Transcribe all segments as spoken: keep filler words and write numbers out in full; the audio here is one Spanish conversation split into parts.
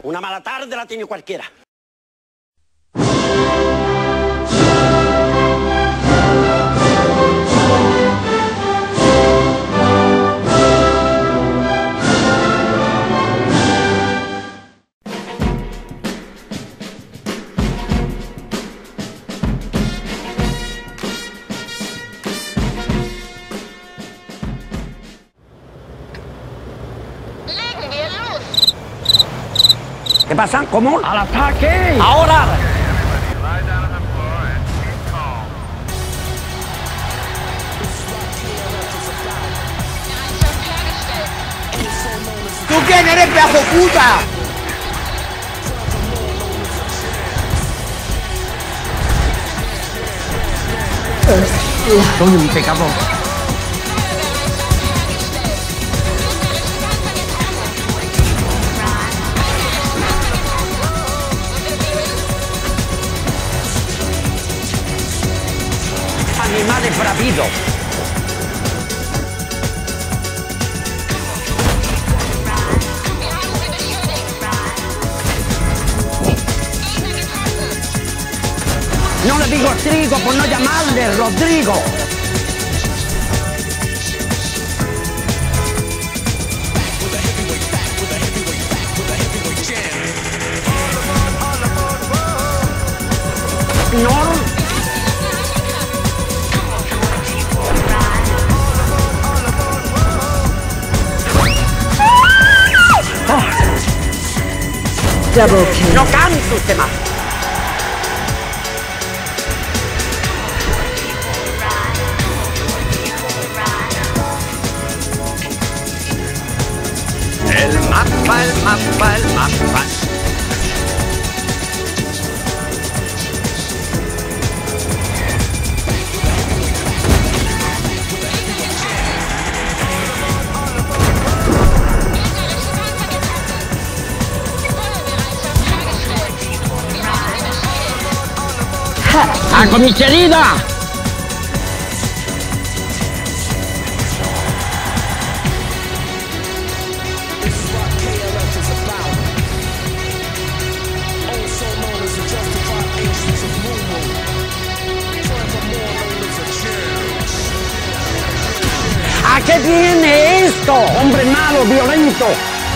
Una mala tarde la tiene cualquiera. ¿Qué pasa? ¿Cómo? ¡Al ataque! ¡Ahora! ¿Tú quién eres, pedazo puta? Soy un pecador. Animales bravidos. No le digo trigo por no llamarle Rodrigo. No. Double kill. No canto usted más. El mapa, el mapa, el mapa. ¡A comisaría! ¿A qué viene esto? Hombre malo, violento.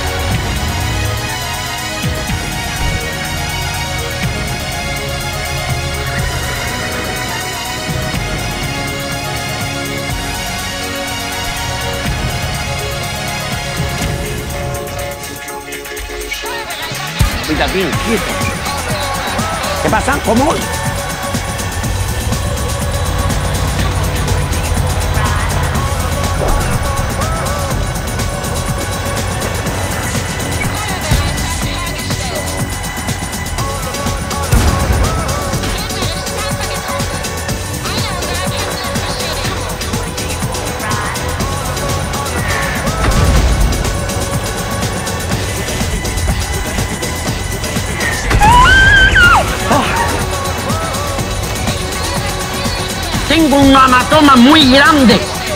Cuidadín, quieto. ¿Qué pasa? ¿Cómo? Tengo un hematoma muy grande.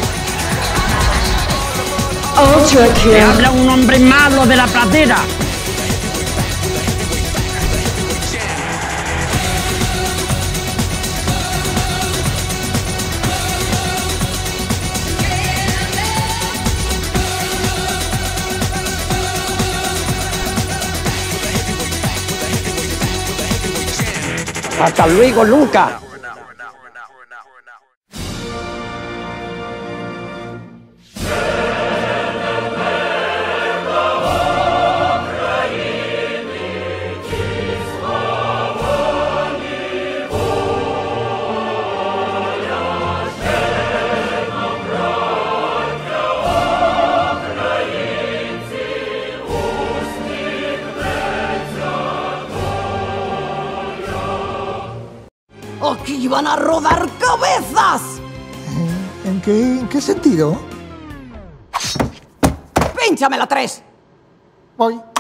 Ultra Me kill. habla un hombre malo de la pradera. Hasta luego, Luca. ¡Aquí van a rodar cabezas! ¿En qué, en qué sentido? ¡Pínchame la tres! Voy.